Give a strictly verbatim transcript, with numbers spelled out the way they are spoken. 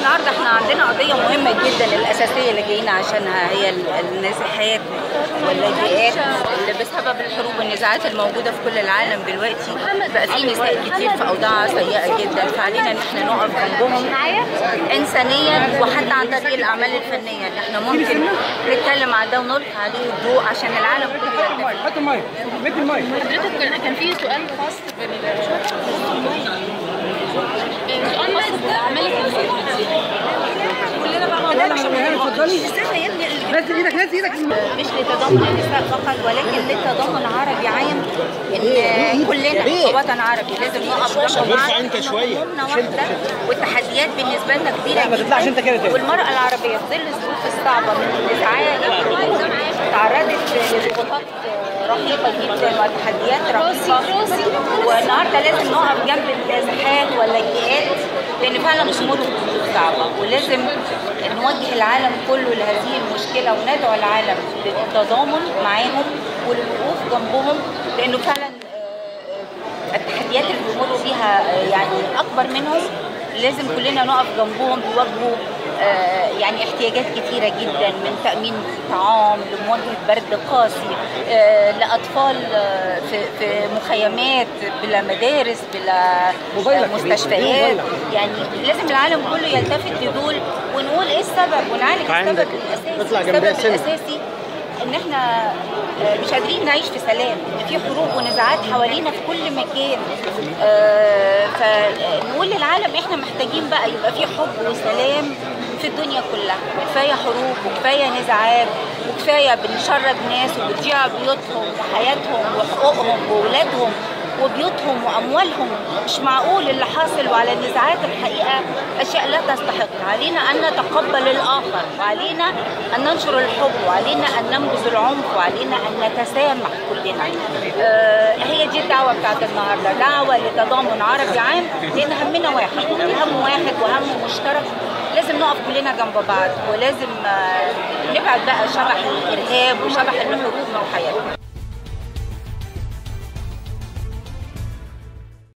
النهارده احنا عندنا قضيه مهمه جدا الاساسيه اللي جايين عشانها، هي النازحات واللاجئات اللي بسبب الحروب والنزاعات الموجوده في كل العالم دلوقتي بقى في نساء كتير في اوضاع سيئه جدا، فعلينا ان احنا نقف جنبهم انسانيا وحتى عن طريق الاعمال الفنيه ان احنا ممكن نتكلم عن ده ونلقي عليه الضوء عشان العالم كله يلتفت. حط المايك مد المايك. حضرتك كان في سؤال خاص سؤال خاص بالاعمال الفنيه. كلنا بقى اتفضلي نزل ايدك نزل ايدك. مش لتضامن النساء فقط ولكن للتضامن عربي عام، ان كلنا وطن عربي لازم نقف جنب بعض شويه واحده، والتحديات بالنسبه لنا كبيره ما تطلعش انت كده. والمراه العربيه في ظل الظروف الصعبه من النزاعات تعرضت لضغوطات رهيبه جدا وتحديات رهيبه، والنهارده لازم نقف جنب النازحات واللاجئات لان فعلا امورهم صعبه، ولازم نوجه العالم كله لهذه المشكله وندعو العالم للتضامن معاهم والوقوف جنبهم، لانه فعلا التحديات اللي بيمروا بيها يعني اكبر منهم، لازم كلنا نقف جنبهم بيواجهوا يعني احتياجات كتيره جدا من تامين طعام لمواجهه برد قاسي، لاطفال في في مخيمات بلا مدارس بلا مستشفيات، يعني لازم العالم كله يلتفت لدول ونقول ايه السبب ونعالج السبب الاساسي. السبب الاساسي ان احنا مش قادرين نعيش في سلام، ان في حروب ونزاعات حوالينا في كل مكان، فنقول للعالم احنا محتاجين بقى يبقى في حب وسلام في الدنيا كلها، كفايه حروب وكفايه نزاعات وكفايه بنشرد ناس وبتضيع بيوتهم وحياتهم وحقوقهم واولادهم وبيوتهم واموالهم. مش معقول اللي حاصل، وعلى النزاعات الحقيقه اشياء لا تستحق. علينا ان نتقبل الاخر، وعلينا ان ننشر الحب، وعلينا ان ننبذ العنف، وعلينا ان نتسامح كلنا. آه هي دي الدعوه بتاعت النهارده، دعوه لتضامن عربي عام، لان همنا واحد، الهم واحد وهم مشترك، لازم نقف كلنا جنب بعض، ولازم آه نبعد بقى شبح الارهاب وشبح الحروب من حياتنا.